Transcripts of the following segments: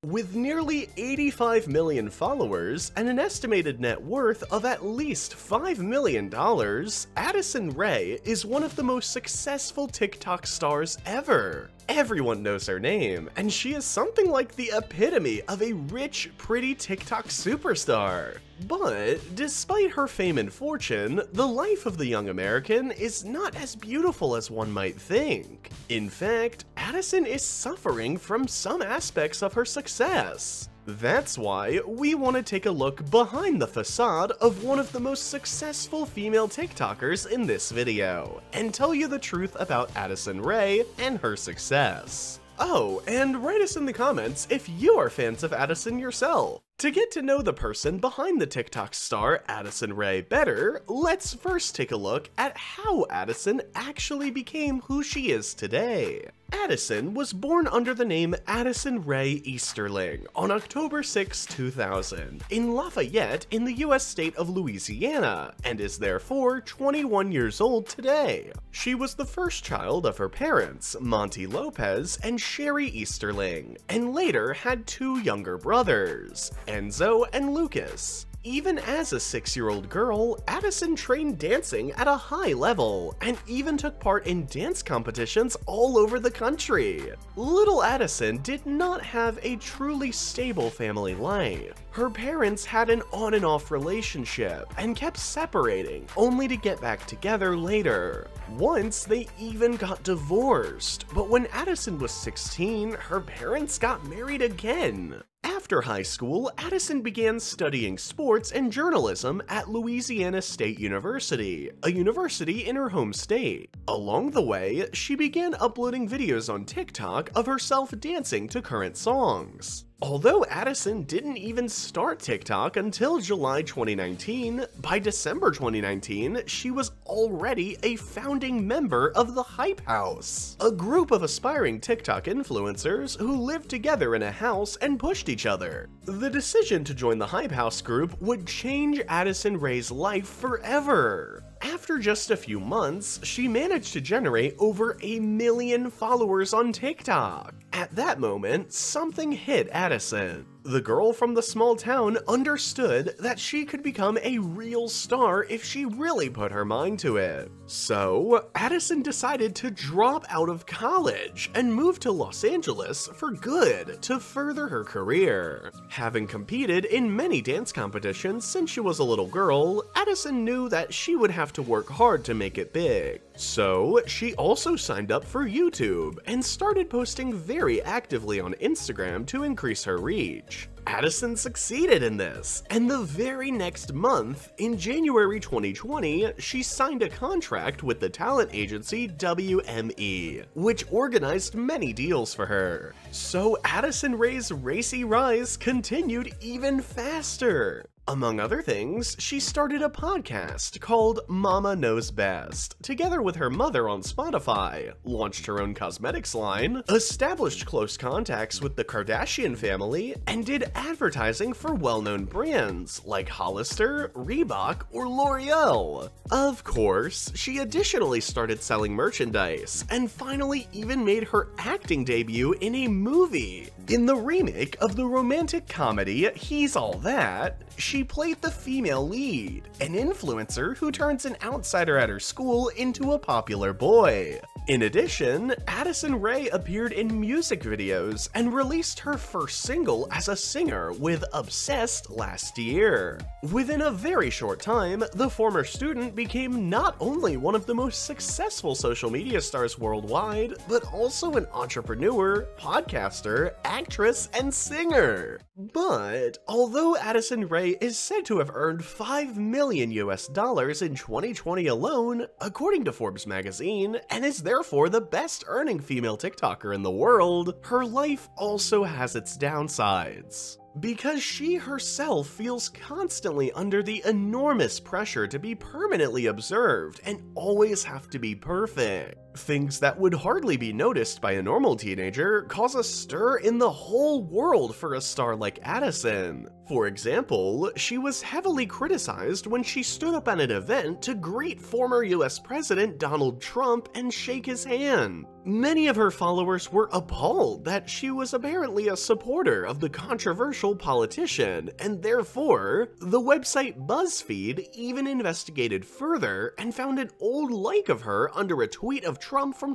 With nearly 85 million followers and an estimated net worth of at least $5 million, Addison Rae is one of the most successful TikTok stars ever. Everyone knows her name, and she is something like the epitome of a rich, pretty TikTok superstar. But despite her fame and fortune, the life of the young American is not as beautiful as one might think. In fact, Addison is suffering from some aspects of her success. That's why we want to take a look behind the facade of one of the most successful female TikTokers in this video, and tell you the truth about Addison Rae and her success. Oh, and write us in the comments if you are fans of Addison yourself. To get to know the person behind the TikTok star Addison Rae better, let's first take a look at how Addison actually became who she is today. Addison was born under the name Addison Rae Easterling on October 6, 2000, in Lafayette in the US state of Louisiana, and is therefore 21 years old today. She was the first child of her parents, Monty Lopez and Sherry Easterling, and later had two younger brothers, Enzo and Lucas. Even as a 6-year-old girl, Addison trained dancing at a high level, and even took part in dance competitions all over the country. Little Addison did not have a truly stable family life. Her parents had an on and off relationship, and kept separating, only to get back together later. Once, they even got divorced, but when Addison was 16, her parents got married again. After high school, Addison began studying sports and journalism at Louisiana State University, a university in her home state. Along the way, she began uploading videos on TikTok of herself dancing to current songs. Although Addison didn't even start TikTok until July 2019, by December 2019, she was already a founding member of the Hype House, a group of aspiring TikTok influencers who lived together in a house and pushed each other. The decision to join the Hype House group would change Addison Rae's life forever. After just a few months, she managed to generate over 1 million followers on TikTok. At that moment, something hit Addison. The girl from the small town understood that she could become a real star if she really put her mind to it. So, Addison decided to drop out of college and move to Los Angeles for good to further her career. Having competed in many dance competitions since she was a little girl, Addison knew that she would have to work hard to make it big. So, she also signed up for YouTube and started posting very actively on Instagram to increase her reach. Addison succeeded in this, and the very next month, in January 2020, she signed a contract with the talent agency WME, which organized many deals for her. So Addison Rae's racy rise continued even faster. Among other things, she started a podcast called Mama Knows Best, together with her mother on Spotify, launched her own cosmetics line, established close contacts with the Kardashian family, and did advertising for well-known brands like Hollister, Reebok, or L'Oreal. Of course, she additionally started selling merchandise, and finally even made her acting debut in a movie. In the remake of the romantic comedy He's All That, she played the female lead, an influencer who turns an outsider at her school into a popular boy. In addition, Addison Rae appeared in music videos and released her first single as a singer with Obsessed last year. Within a very short time, the former student became not only one of the most successful social media stars worldwide, but also an entrepreneur, podcaster, actress, and singer. But although Addison Rae is said to have earned $5 million in 2020 alone, according to Forbes magazine, and is therefore the best earning female TikToker in the world, her life also has its downsides. Because she herself feels constantly under the enormous pressure to be permanently observed and always have to be perfect. Things that would hardly be noticed by a normal teenager cause a stir in the whole world for a star like Addison. For example, she was heavily criticized when she stood up at an event to greet former US President Donald Trump and shake his hand. Many of her followers were appalled that she was apparently a supporter of the controversial politician, and therefore, the website BuzzFeed even investigated further and found an old like of her under a tweet of Trump from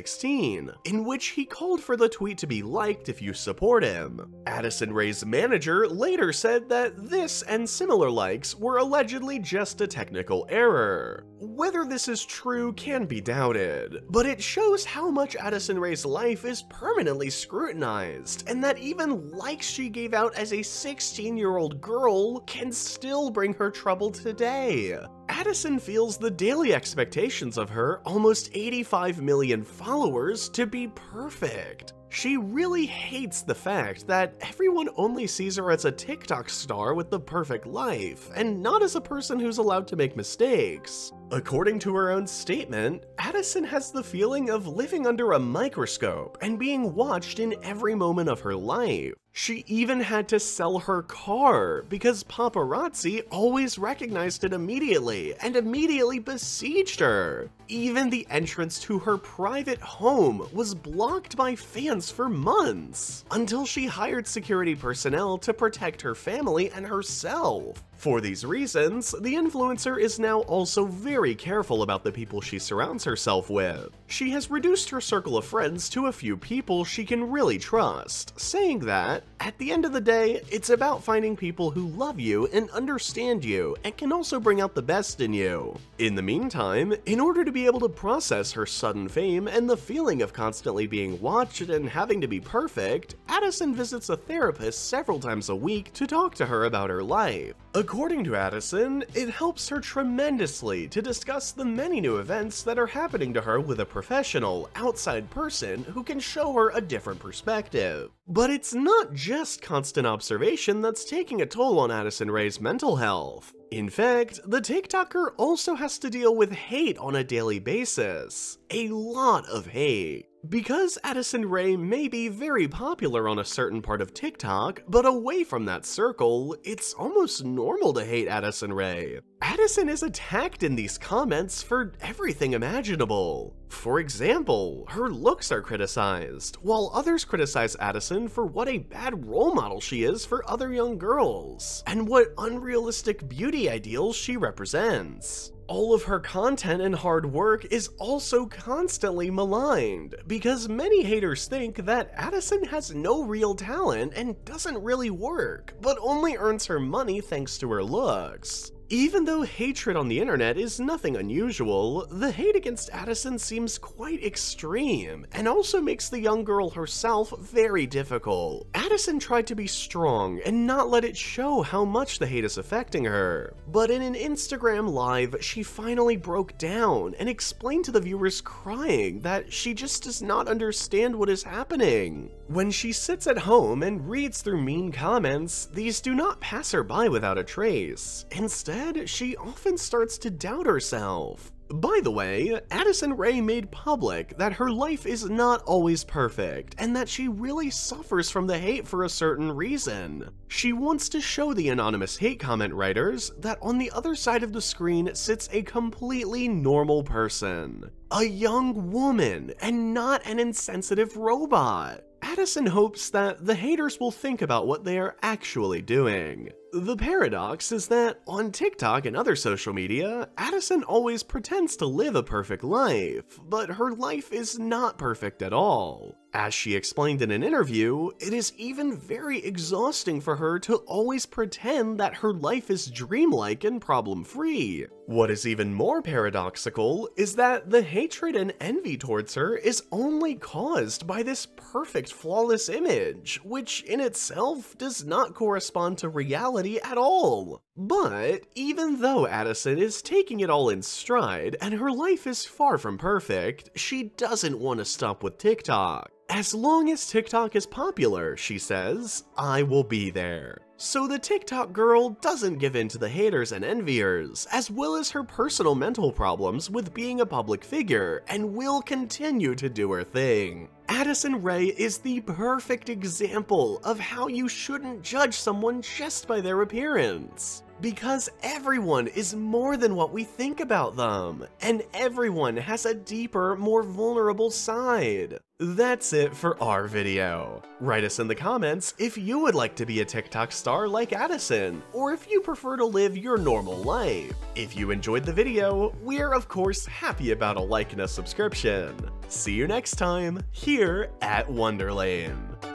2016, in which he called for the tweet to be liked if you support him. Addison Rae's manager later said that this and similar likes were allegedly just a technical error. Whether this is true can be doubted, but it shows how much Addison Rae's life is permanently scrutinized, and that even likes she gave out as a 16-year-old girl can still bring her trouble today. Addison feels the daily expectations of her almost 85 million followers to be perfect. She really hates the fact that everyone only sees her as a TikTok star with the perfect life, and not as a person who's allowed to make mistakes. According to her own statement, Addison has the feeling of living under a microscope and being watched in every moment of her life. She even had to sell her car because paparazzi always recognized it immediately and immediately besieged her. Even the entrance to her private home was blocked by fans for months, until she hired security personnel to protect her family and herself. For these reasons, the influencer is now also very careful about the people she surrounds herself with. She has reduced her circle of friends to a few people she can really trust, saying that, at the end of the day, it's about finding people who love you and understand you and can also bring out the best in you. In the meantime, in order to be able to process her sudden fame and the feeling of constantly being watched and having to be perfect, Addison visits a therapist several times a week to talk to her about her life. According to Addison, it helps her tremendously to discuss the many new events that are happening to her with a professional, outside person who can show her a different perspective. But it's not just constant observation that's taking a toll on Addison Rae's mental health. In fact, the TikToker also has to deal with hate on a daily basis. A lot of hate. Because Addison Rae may be very popular on a certain part of TikTok, but away from that circle, it's almost normal to hate Addison Rae. Addison is attacked in these comments for everything imaginable. For example, her looks are criticized, while others criticize Addison for what a bad role model she is for other young girls, and what unrealistic beauty ideals she represents. All of her content and hard work is also constantly maligned, because many haters think that Addison has no real talent and doesn't really work, but only earns her money thanks to her looks. Even though hatred on the internet is nothing unusual, the hate against Addison seems quite extreme, and also makes the young girl herself very difficult. Addison tried to be strong and not let it show how much the hate is affecting her, but in an Instagram live, she finally broke down and explained to the viewers crying that she just does not understand what is happening. When she sits at home and reads through mean comments, these do not pass her by without a trace. Instead, she often starts to doubt herself. By the way, Addison Rae made public that her life is not always perfect, and that she really suffers from the hate for a certain reason. She wants to show the anonymous hate comment writers that on the other side of the screen sits a completely normal person. A young woman, and not an insensitive robot. Addison hopes that the haters will think about what they are actually doing. The paradox is that on TikTok and other social media, Addison always pretends to live a perfect life, but her life is not perfect at all. As she explained in an interview, it is even very exhausting for her to always pretend that her life is dreamlike and problem-free. What is even more paradoxical is that the hatred and envy towards her is only caused by this perfect, flawless image, which in itself does not correspond to reality at all. But even though Addison is taking it all in stride and her life is far from perfect, she doesn't want to stop with TikTok. As long as TikTok is popular, she says, I will be there. So the TikTok girl doesn't give in to the haters and enviers, as well as her personal mental problems with being a public figure, and will continue to do her thing. Addison Rae is the perfect example of how you shouldn't judge someone just by their appearance. Because everyone is more than what we think about them, and everyone has a deeper, more vulnerable side. That's it for our video. Write us in the comments if you would like to be a TikTok star like Addison, or if you prefer to live your normal life. If you enjoyed the video, we're of course happy about a like and a subscription. See you next time, here at Wonderlane.